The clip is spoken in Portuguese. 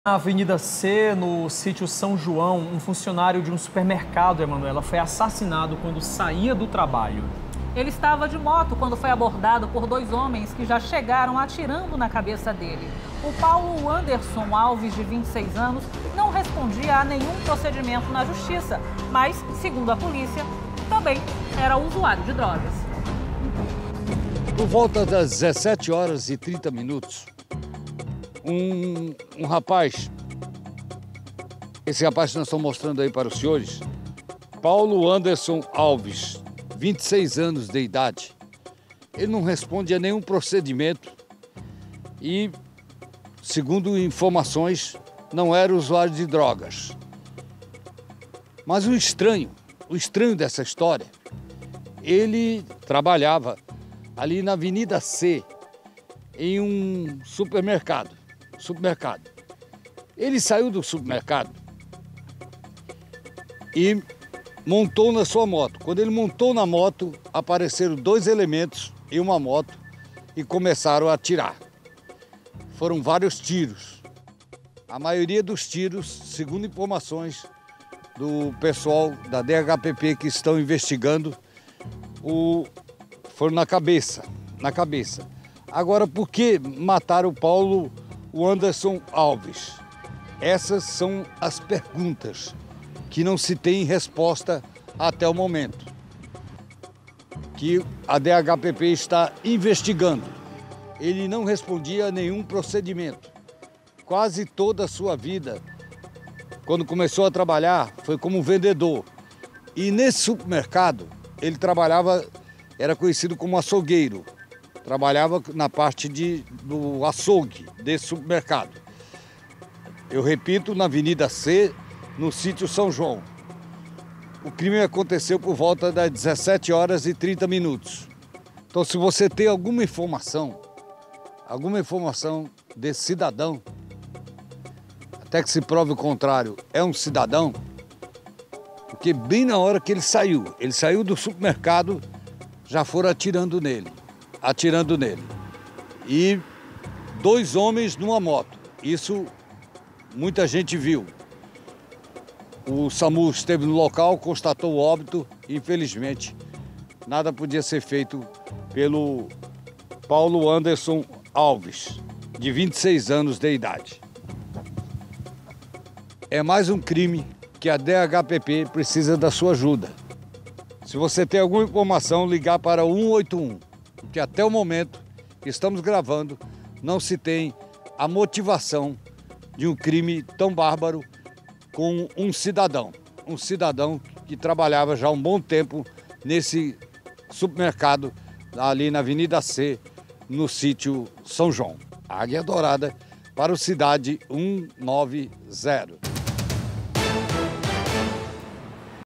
Na Avenida C, no sítio São João, um funcionário de um supermercado, Emanuela, foi assassinado quando saía do trabalho. Ele estava de moto quando foi abordado por dois homens que já chegaram atirando na cabeça dele. O Paulo Anderson Alves, de 26 anos, não respondia a nenhum procedimento na justiça, mas, segundo a polícia, também era usuário de drogas. Por volta das 17 horas e 30 minutos, um rapaz, esse rapaz que nós estamos mostrando aí para os senhores, Paulo Anderson Alves, 26 anos de idade, ele não responde a nenhum procedimento e, segundo informações, não era usuário de drogas. Mas o estranho dessa história, ele trabalhava ali na Avenida C, em um supermercado. Ele saiu do supermercado e montou na sua moto. Quando ele montou na moto, apareceram dois elementos em uma moto e começaram a atirar. Foram vários tiros. A maioria dos tiros, segundo informações do pessoal da DHPP que estão investigando, foram na cabeça. Agora, por que mataram o Paulo Anderson Alves? Essas são as perguntas que não se tem resposta até o momento, que a DHPP está investigando. Ele não respondia a nenhum procedimento. Quase toda a sua vida, quando começou a trabalhar, foi como vendedor. E nesse supermercado, ele trabalhava, era conhecido como açougueiro. Trabalhava na parte do açougue desse supermercado. Eu repito, na Avenida C, no sítio São João. O crime aconteceu por volta das 17 horas e 30 minutos. Então, se você tem alguma informação desse cidadão, até que se prove o contrário, é um cidadão, porque bem na hora que ele saiu do supermercado, já foram atirando nele. E dois homens numa moto. Isso muita gente viu. O SAMU esteve no local, constatou o óbito e, infelizmente, nada podia ser feito pelo Paulo Anderson Alves, de 26 anos de idade. É mais um crime que a DHPP precisa da sua ajuda. Se você tem alguma informação, ligar para o 181, porque até o momento que estamos gravando, não se tem a motivação de um crime tão bárbaro com um cidadão que trabalhava já há um bom tempo nesse supermercado ali na Avenida C, no sítio São João. Águia Dourada para o Cidade 190.